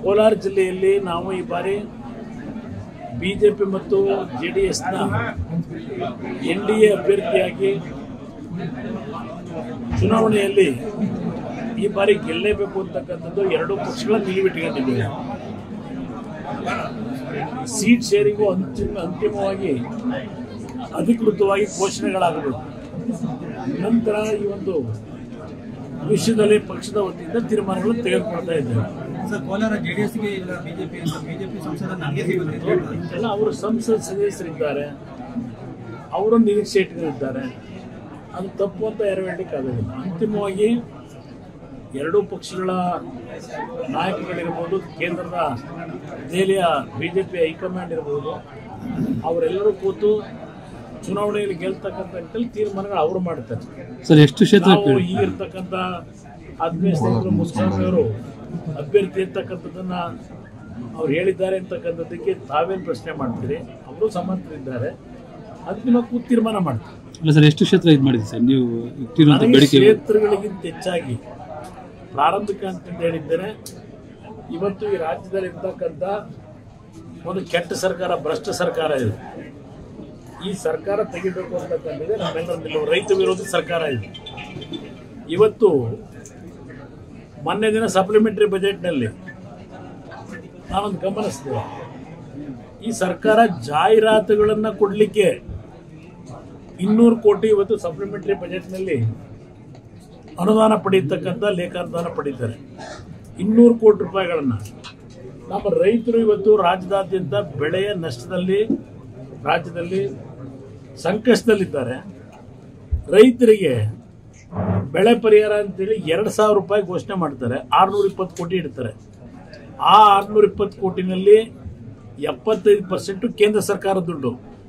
ಕೋಲಾರ ಜಿಲ್ಲೆಯಲ್ಲಿ ನಾವು ಈ ಬಾರಿ ಬಿಜೆಪಿ ಮತ್ತು ಜೆಡಿಎಸ್ನ ಎನ್ಡಿಎ ಅಭ್ಯರ್ಥಿಯಾಗಿ ಚುನಾವಣೆಯಲ್ಲಿ ಈ ಬಾರಿ ಗೆಲ್ಲೇಬೇಕು ಅಂತಕ್ಕಂಥದ್ದು ಎರಡೂ ಪಕ್ಷಗಳ ನಿಲುವಿಟ್ಟುಕೊಂಡಿದ್ದೇವೆ. ಸೀಟ್ ಶೇರಿಂಗು ಅಂತಿಮವಾಗಿ ಅಧಿಕೃತವಾಗಿ ಘೋಷಣೆಗಳಾಗಬೇಕು. ನಂತರ ಈ ಒಂದು ವಿಷಯದಲ್ಲಿ ಪಕ್ಷದ ವತಿಯಿಂದ ತೀರ್ಮಾನಗಳನ್ನು ತೆಗೆದುಕೊಳ್ತಾ ಇದ್ದೇವೆ. ಸರ್, ಕೋಲಾರ ಜೆಡಿಎಸ್ಗೆ ಇಲ್ಲ ಬಿಜೆಪಿ ಸಂಸದ ನನಗೆ ಸಿಗುತ್ತೆ ಎಲ್ಲ ಅವರು ಸಂಸತ್ ಸದಸ್ಯರಿದ್ದಾರೆ, ಅವರು ನಿರೀಕ್ಷೆ ಇಟ್ಟಿದ್ದಾರೆ. ಅದು ತಪ್ಪು ಅಂತ ಯಾರು ಹೇಳಲಿಕ್ಕಾಗೋದಿಲ್ಲ. ಅಂತಿಮವಾಗಿ ಎರಡೂ ಪಕ್ಷಗಳ ನಾಯಕಗಳಿರ್ಬೋದು, ಕೇಂದ್ರದ ದೆಹಲಿಯ ಬಿಜೆಪಿ ಹೈಕಮಾಂಡ್ ಇರ್ಬೋದು, ಅವರೆಲ್ಲರೂ ಕೂತು ಚುನಾವಣೆಯಲ್ಲಿ ಗೆಲ್ತಕ್ಕಂಥ ತೀರ್ಮಾನಗಳು ಅವರು ಮಾಡ್ತಾರೆ. ಸರ್, ಎಷ್ಟು ಕ್ಷೇತ್ರ ಈಗಿರ್ತಕ್ಕಂಥ 15 ಸ್ನೇಹಿತರು ಮುಸ್ಲಿಮರು ಅಭ್ಯರ್ಥಿ ಅಂತಕ್ಕಂಥದ್ದನ್ನ ಅವ್ರು ಹೇಳಿದ್ದಾರೆ ಅಂತಕ್ಕಂಥದ್ದಕ್ಕೆ ತಾವೇನು ಪ್ರಶ್ನೆ ಮಾಡ್ತೀರಿ? ಅವರು ಸಮರ್ಥರಿದ್ದಾರೆ, ಅಂತಿಮ ಕೂತು ತೀರ್ಮಾನ ಮಾಡ್ತಾರೆ. ಅಲ್ಲ ಸರ್, ಎಷ್ಟು ಕ್ಷೇತ್ರ ಇದು ಮಾಡಿದೆ ಸರ್ ನೀವು? ಕ್ಷೇತ್ರಗಳಿಗಿಂತ ಹೆಚ್ಚಾಗಿ ಪ್ರಾರಂಭಿಕ ಅಂತ ಹೇಳಿದ್ದೇನೆ. ಇವತ್ತು ಈ ರಾಜ್ಯದಲ್ಲಿ ಇರ್ತಕ್ಕಂಥ ಒಂದು ಕೆಟ್ಟ ಸರ್ಕಾರ, ಭ್ರಷ್ಟ ಸರ್ಕಾರ ಇದೆ. ಈ ಸರ್ಕಾರ ತೆಗಿಬೇಕು ಅಂತಕ್ಕಂಥದ್ದೇ ನಮ್ಮೆಲ್ಲರ ನಿಲುವು. ರೈತ ವಿರೋಧಿ ಸರ್ಕಾರ ಇದೆ. ಇವತ್ತು ಮೊನ್ನೆ ದಿನ ಸಪ್ಲಿಮೆಂಟರಿ ಬಜೆಟ್ನಲ್ಲಿ ನಾನೊಂದು ಗಮನಿಸಿದೆ, ಈ ಸರ್ಕಾರ ಜಾಹೀರಾತುಗಳನ್ನು ಕೊಡಲಿಕ್ಕೆ 200 ಕೋಟಿ ಇವತ್ತು ಸಪ್ಲಿಮೆಂಟರಿ ಬಜೆಟ್ನಲ್ಲಿ ಅನುದಾನ ಪಡೆಯತಕ್ಕಂಥ ಲೇಖಾನುದಾನ ಪಡೀತಾರೆ. 200 ಕೋಟಿ ರೂಪಾಯಿಗಳನ್ನು ನಮ್ಮ ರೈತರು ಇವತ್ತು ರಾಜ್ಯದಾದ್ಯಂತ ಬೆಳೆಯ ನಷ್ಟದಲ್ಲಿ, ರಾಜ್ಯದಲ್ಲಿ ಸಂಕಷ್ಟದಲ್ಲಿದ್ದಾರೆ. ರೈತರಿಗೆ ಬೆಳೆ ಪರಿಹಾರ ಅಂತೇಳಿ 2,000 ರೂಪಾಯಿ ಘೋಷಣೆ ಮಾಡ್ತಾರೆ, 620 ಕೋಟಿ ಇಡ್ತಾರೆ. ಆ 620 ಕೋಟಿನಲ್ಲಿ 75% ಕೇಂದ್ರ ಸರ್ಕಾರ ದುಡ್ಡು,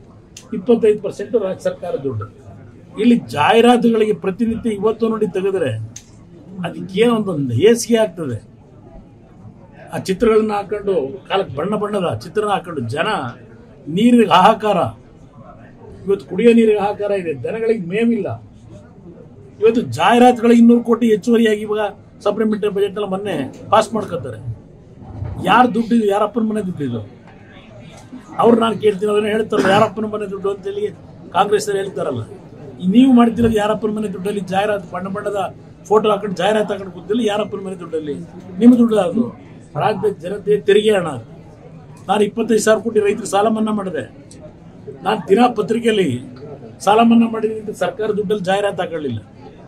25% ರಾಜ್ಯ ಸರ್ಕಾರ ದುಡ್ಡು. ಇಲ್ಲಿ ಜಾಹೀರಾತುಗಳಿಗೆ ಪ್ರತಿನಿತ್ಯ ಇವತ್ತು ನೋಡಿ ತೆಗೆದ್ರೆ ಅದಕ್ಕೇನೊಂದು ಹೇಸಿಗೆ ಆಗ್ತದೆ. ಆ ಚಿತ್ರಗಳನ್ನ ಹಾಕೊಂಡು, ಕಾಲಕ್ಕೆ ಬಣ್ಣ ಬಣ್ಣದ ಚಿತ್ರನ ಹಾಕೊಂಡು ಜನ ನೀರಿಗೆ ಹಾಹಾಕಾರ. ಇವತ್ತು ಕುಡಿಯೋ ನೀರಿಗೆ ಹಾಹಾಕಾರ ಇದೆ, ದನಗಳಿಗೆ ಮೇವಿಲ್ಲ. ಇವತ್ತು ಜಾಹೀರಾತುಗಳಿಗೆ 200 ಕೋಟಿ ಹೆಚ್ಚುವರಿಯಾಗಿ ಇವಾಗ ಸಪ್ಲಿಮೆಂಟರಿ ಬಜೆಟ್ ಎಲ್ಲ ಮೊನ್ನೆ ಪಾಸ್ ಮಾಡ್ಕೊತಾರೆ. ಯಾರು ದುಡ್ಡಿದು? ಯಾರಪ್ಪನ ಮನೆ ದುಡ್ಡಿದು? ಅವ್ರು ನಾನು ಕೇಳ್ತೀನಿ, ಅದನ್ನ ಹೇಳ್ತಾರಲ್ಲ ಯಾರಪ್ಪನ ಮನೆ ದುಡ್ಡು ಅಂತೇಳಿ ಕಾಂಗ್ರೆಸ್ ಹೇಳ್ತಾರಲ್ಲ. ನೀವು ಮಾಡ್ತಿರೋದು ಯಾರಪ್ಪನ ಮನೆ ದುಡ್ಡಲ್ಲಿ ಜಾಹೀರಾತು, ಬಣ್ಣ ಬಣ್ಣದ ಫೋಟೋ ಹಾಕೊಂಡು ಜಾಹೀರಾತು ಹಾಕೊಂಡು ಕೂತಿಲ್ಲ. ಯಾರಪ್ಪನ ಮನೆ ದುಡ್ಡಲ್ಲಿ? ನಿಮ್ಮ ದುಡ್ಡು ಅದು, ರಾಜ್ಯದ ಜನತೆ ತೆರಿಗೆ ಹಣ. ನಾನು 25,000 ಕೋಟಿ ರೈತರು ಸಾಲ ಮನ್ನಾ ಮಾಡಿದೆ. ನಾನು ದಿನ ಪತ್ರಿಕೆಯಲ್ಲಿ ಸಾಲ ಮನ್ನಾ ಮಾಡಿದ್ದೀನಿ ಅಂತ ಸರ್ಕಾರ ದುಡ್ಡಲ್ಲಿ ಜಾಹೀರಾತು ಹಾಕೊಳ್ಳಿಲ್ಲ.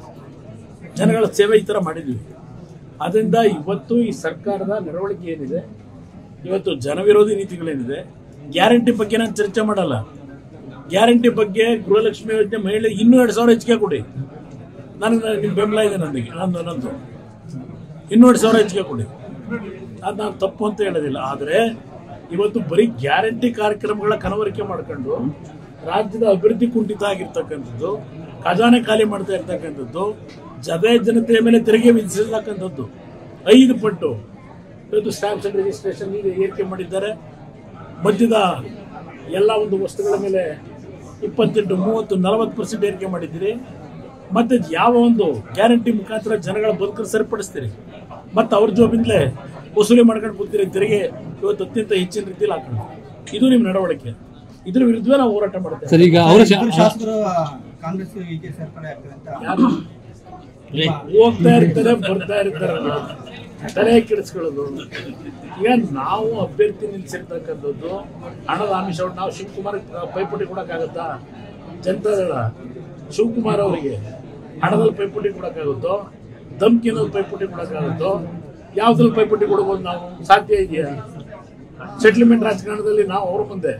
ಜನಗಳ ಸೇವೆ ಈ ಥರ ಮಾಡಿದ್ವಿ. ಅದರಿಂದ ಇವತ್ತು ಈ ಸರ್ಕಾರದ ನಡವಳಿಕೆ ಏನಿದೆ, ಇವತ್ತು ಜನವಿರೋಧಿ ನೀತಿಗಳೇನಿದೆ, ಗ್ಯಾರಂಟಿ ಬಗ್ಗೆ ನಾನು ಚರ್ಚೆ ಮಾಡಲ್ಲ. ಗ್ಯಾರಂಟಿ ಬಗ್ಗೆ ಗೃಹಲಕ್ಷ್ಮಿ ಯೋಜನೆ ಮಹಿಳೆ ಇನ್ನೂ 2,000 ಹೆಚ್ಚಿಗೆ ಕೊಡಿ, ನನಗೆ ನಿಮ್ಮ ಬೆಂಬಲ ಇದೆ. ನನಗೆ ನಂದು ಇನ್ನೂ 2,000 ಹೆಚ್ಚಿಗೆ ಕೊಡಿ, ಅದು ನಾನು ತಪ್ಪು ಅಂತ ಹೇಳೋದಿಲ್ಲ. ಆದರೆ ಇವತ್ತು ಬರೀ ಗ್ಯಾರಂಟಿ ಕಾರ್ಯಕ್ರಮಗಳ ಕನವರಿಕೆ ಮಾಡ್ಕೊಂಡು ರಾಜ್ಯದ ಅಭಿವೃದ್ಧಿ ಕುಂಠಿತ ಆಗಿರ್ತಕ್ಕಂಥದ್ದು, ಖಜಾನೆ ಖಾಲಿ ಮಾಡ್ತಾ ಇರ್ತಕ್ಕಂಥದ್ದು, ಜನತೆಯ ಮೇಲೆ ತೆರಿಗೆ ವಿಧಿಸಿರ್ತಕ್ಕಂಥದ್ದು 5 ಪಟ್ಟು. ಇವತ್ತು ಸ್ಟಾಂಪ್ಸ್ ಅಂಡ್ ರಿಜಿಸ್ಟ್ರೇಷನ್ ಏರಿಕೆ ಮಾಡಿದ್ದಾರೆ. ಮದ್ಯದ ಎಲ್ಲ ಒಂದು ವಸ್ತುಗಳ ಮೇಲೆ 28, 30, 40% ಏರಿಕೆ ಮಾಡಿದ್ದೀರಿ. ಮತ್ತೆ ಯಾವ ಒಂದು ಗ್ಯಾರಂಟಿ ಮುಖಾಂತರ ಜನಗಳ ಬದುಕನ್ನು ಸರಿಪಡಿಸ್ತೀರಿ? ಮತ್ತೆ ಅವ್ರ ಜೋಬಿಂದಲೇ ವಸೂಲಿ ಮಾಡ್ಕೊಂಡು ಕೂತೀರಿ ತೆರಿಗೆ. ಇವತ್ತು ಅತ್ಯಂತ ಹೆಚ್ಚಿನ ರೀತಿಯಲ್ಲಿ ಹಾಕೊಂಡು ಇದು ನಿಮ್ಮ ನಡವಳಿಕೆ. ಇದ್ರ ವಿರುದ್ಧ ನಾವು ಹೋರಾಟ ಮಾಡ್ತೇವೆ. ಸರ್, ಈಗ ಶಾಸಕರು ಕಾಂಗ್ರೆಸ್ ಸೇರ್ಪಡೆ ಆಗ್ತದೆ ಅಂತ ಹೋಗ್ತಾ ಇರ್ತಾರೆ, ಬರ್ತಾ ಇರ್ತಾರಲ್ಲ, ತಲೆ ಕೆಡಿಸ್ಕೊಳ್ಳೋದು. ಈಗ ನಾವು ಅಭ್ಯರ್ಥಿ ನಿಲ್ಲಿಸಿರ್ತಕ್ಕಂಥದ್ದು ಹಣದ ಆಮಿಷ. ನಾವು ಶಿವಕುಮಾರ್ ಪೈಪೋಟಿ ಕೊಡೋಕ್ಕಾಗತ್ತಾ? ಜನತಾದಳ ಶಿವಕುಮಾರ್ ಅವರಿಗೆ ಹಣದಲ್ಲಿ ಪೈಪೋಟಿ ಕೊಡೋಕ್ಕಾಗುತ್ತೋ? ಧಮ್ಕಿನಲ್ಲಿ ಪೈಪೋಟಿ ಕೊಡೋಕ್ಕಾಗುತ್ತೋ? ಯಾವ್ದ್ರಲ್ಲಿ ಪೈಪೋಟಿ ಕೊಡ್ಬೋದು? ನಾವು ಸಾಧ್ಯ ಇದೆಯಾ? ಸೆಟ್ಲ್ಮೆಂಟ್ ರಾಜಕಾರಣದಲ್ಲಿ ನಾವು ಅವ್ರ ಮುಂದೆ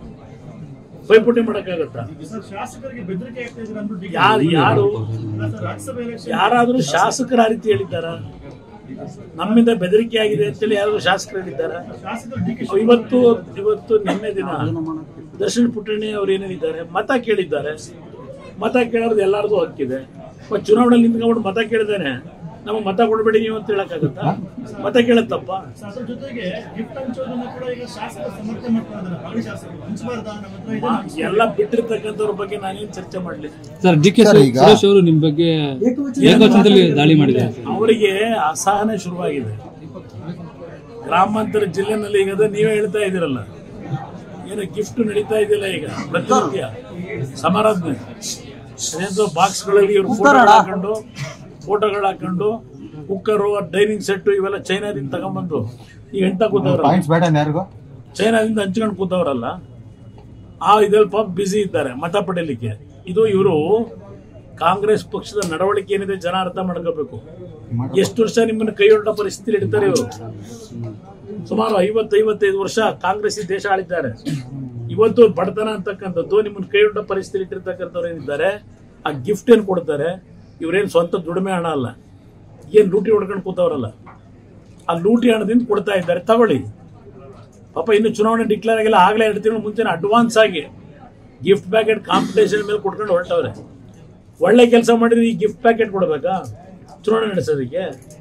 ಪೈಪೋಟಿ ಮಾಡಕ್ಕಾಗತ್ತಾ? ಯಾರಾದ್ರೂ ಶಾಸಕರ ಆ ರೀತಿ ಹೇಳಿದ್ದಾರ? ನಮ್ಮಿಂದ ಬೆದರಿಕೆ ಆಗಿದೆ ಅಂತೇಳಿ ಯಾರು ಶಾಸಕರು ಹೇಳಿದ್ದಾರ? ಇವತ್ತು ನಿನ್ನೆ ದಿನ ದರ್ಶನ್ ಪುಟ್ಟಣ್ಣಿ ಅವ್ರು ಏನ್ ಹೇಳಿದ್ದಾರೆ? ಮತ ಕೇಳಿದ್ದಾರೆ. ಮತ ಕೇಳೋದು ಎಲ್ಲಾರ್ದು ಹಕ್ಕಿದೆ. ಚುನಾವಣೆಯಲ್ಲಿ ನಿಂತ್ಕೊಂಡು ಮತ ಕೇಳಿದ್ದೇನೆ, ನಮಗೆ ಮತ ಕೊಡಬೇಡಿ ನೀವು ಅಂತ ಹೇಳಕ್ಕಾಗತ್ತಾ? ಮತ ಕೇಳತ್ತಪ್ಪ. ಎಲ್ಲ ಬಿಟ್ಟಿರ್ತಕ್ಕಂಥವ್ರ ಬಗ್ಗೆ ನಾನೇನು ಚರ್ಚೆ ಮಾಡಲಿ ಸರ್? ಡಿ ಕೆ ಸುರೇಶ್ ಅವರು ನಿಮ್ಮ ಬಗ್ಗೆ ಏಕವಚನದಲ್ಲಿ ದಾಳಿ ಮಾಡಿದ್ದಾರೆ. ಅವರಿಗೆ ಅಸಹನೆ ಶುರುವಾಗಿದೆ. ಗ್ರಾಮಾಂತರ ಜಿಲ್ಲೆನಲ್ಲಿ ಈಗ ಅದು ನೀವೇ ಹೇಳ್ತಾ ಇದ್ದೀರಲ್ಲ, ಏನೋ ಗಿಫ್ಟ್ ನಡೀತಾ ಇದೆಯಲ್ಲ ಈಗ ಪ್ರತಿನಿತ್ಯ ಸಮಾರಾಧನೆ, ಅದೇಂತೋ ಬಾಕ್ಸ್ಗಳಲ್ಲಿ ಇವ್ರು ಫೋಟೋಗಳು ಹಾಕೊಂಡು ಕುಕ್ಕರು, ಡೈನಿಂಗ್ ಸೆಟ್ ಇವೆಲ್ಲ ಚೈನಾದಿಂದ ತಗೊಂಡ್ಬಂದು ಈಗ ಎಂತ ಕೂತವ್ರಲ್ಲ, ಚೈನಾದಿಂದ ಹಂಚ್ಕೊಂಡು ಕೂತವ್ರಲ್ಲ, ಇದ್ರಲ್ಲಿ ಪಾಪ ಬ್ಯುಸಿ ಇದ್ದಾರೆ ಮತ ಪಡೆಯಲಿಕ್ಕೆ. ಇದು ಇವರು ಕಾಂಗ್ರೆಸ್ ಪಕ್ಷದ ನಡವಳಿಕೆ ಏನಿದೆ ಜನ ಅರ್ಥ ಮಾಡ್ಕೋಬೇಕು. ಎಷ್ಟು ವರ್ಷ ನಿಮ್ಮನ್ನು ಕೈ ಹೊರಟ ಪರಿಸ್ಥಿತಿ ಇಡ್ತಾರೆ ಇವರು. ಸುಮಾರು 50-55 ವರ್ಷ ಕಾಂಗ್ರೆಸ್ ದೇಶ ಆಳಿದ್ದಾರೆ. ಇವತ್ತು ಬಡತನ ಅಂತಕ್ಕಂಥದ್ದು ನಿಮ್ಮನ್ನು ಕೈ ಹೊರಟ ಪರಿಸ್ಥಿತಿ ಇಟ್ಟಿರ್ತಕ್ಕಂಥವ್ರು ಏನಿದ್ದಾರೆ, ಆ ಗಿಫ್ಟ್ ಏನ್ ಕೊಡ್ತಾರೆ, ಇವ್ರೇನ್ ಸ್ವಂತ ದುಡಿಮೆ ಹಣ ಅಲ್ಲ, ಏನ್ ಲೂಟಿ ಹೊಡ್ಕೊಂಡು ಕೂತವ್ರಲ್ಲ, ಆ ಲೂಟಿ ಹಣದಿಂದ ಕೊಡ್ತಾ ಇದ್ದಾರೆ. ತಗೊಳ್ಳಿ ಪಾಪ, ಇನ್ನು ಚುನಾವಣೆ ಡಿಕ್ಲೇರ್ ಆಗಿಲ್ಲ, ಆಗ್ಲೇ 2 ತಿಂಗಳು ಮುಂಚೆ ಅಡ್ವಾನ್ಸ್ ಆಗಿ ಗಿಫ್ಟ್ ಪ್ಯಾಕೆಟ್ ಕಾಂಪಿಟೇಷನ್ ಮೇಲೆ ಕೊಟ್ಕೊಂಡು ಹೊರಟವ್ರೆ. ಒಳ್ಳೆ ಕೆಲಸ ಮಾಡಿದ್ರೆ ಈ ಗಿಫ್ಟ್ ಪ್ಯಾಕೆಟ್ ಕೊಡ್ಬೇಕಾ ಚುನಾವಣೆ ನಡೆಸೋದಕ್ಕೆ?